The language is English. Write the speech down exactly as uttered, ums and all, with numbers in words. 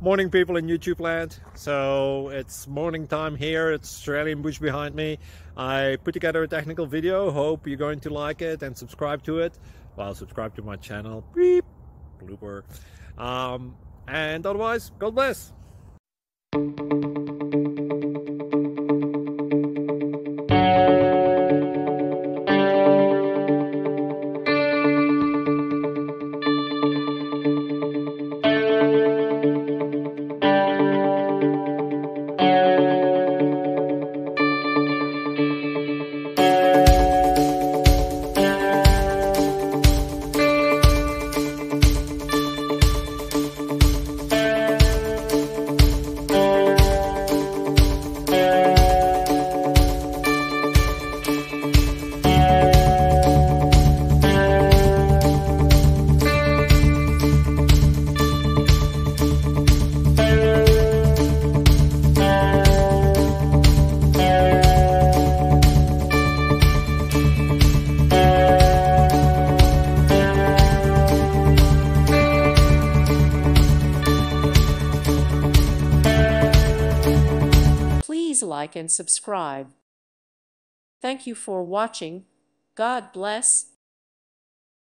Morning, people in YouTube land. So it's morning time here. It's Australian bush behind me. I put together a technical video. Hope you're going to like it and subscribe to it. Well, subscribe to my channel. Beep. Blooper. Um, and otherwise, God bless. Please like and subscribe. Thank you for watching. God bless.